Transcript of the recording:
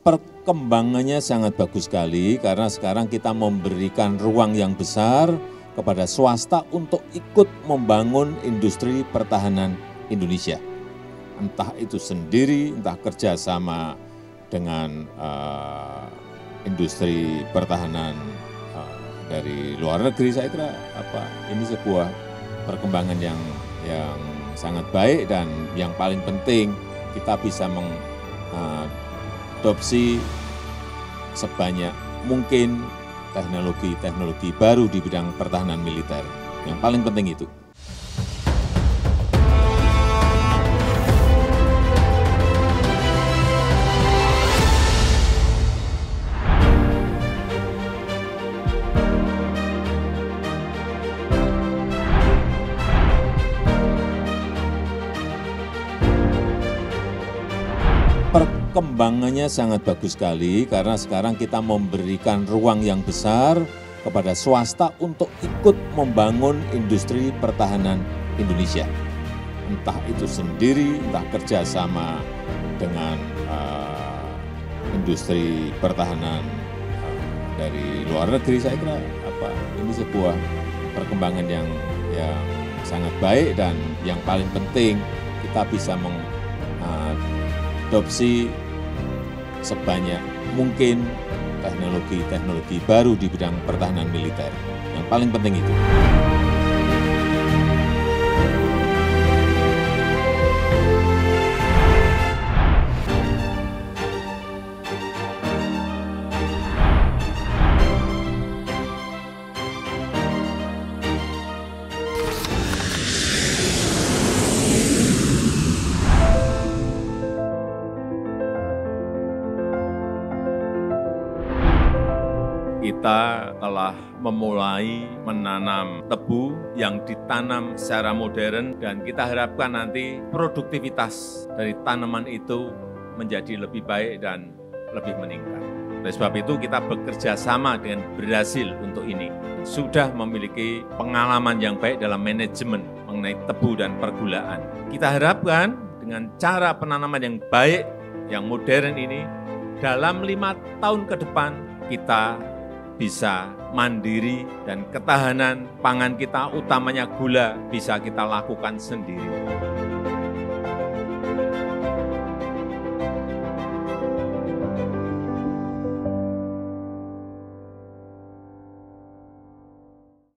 Perkembangannya sangat bagus sekali karena sekarang kita memberikan ruang yang besar kepada swasta untuk ikut membangun industri pertahanan Indonesia. Entah itu sendiri, entah kerjasama dengan industri pertahanan dari luar negeri. Saya kira ini sebuah perkembangan yang sangat baik, dan yang paling penting kita bisa mengadopsi sebanyak mungkin teknologi-teknologi baru di bidang pertahanan militer. Yang paling penting itu. Perkembangannya sangat bagus sekali karena sekarang kita memberikan ruang yang besar kepada swasta untuk ikut membangun industri pertahanan Indonesia. Entah itu sendiri, entah kerjasama dengan industri pertahanan dari luar negeri. Saya kira ini sebuah perkembangan yang sangat baik, dan yang paling penting kita bisa mengadopsi sebanyak mungkin teknologi-teknologi baru di bidang pertahanan militer. Yang paling penting itu. Kita telah memulai menanam tebu yang ditanam secara modern, dan kita harapkan nanti produktivitas dari tanaman itu menjadi lebih baik dan lebih meningkat. Oleh sebab itu kita bekerja sama dengan Brasil untuk ini. Sudah memiliki pengalaman yang baik dalam manajemen mengenai tebu dan pergulaan. Kita harapkan dengan cara penanaman yang baik, yang modern ini, dalam 5 tahun ke depan kita bisa mandiri dan ketahanan pangan kita, utamanya gula, bisa kita lakukan sendiri.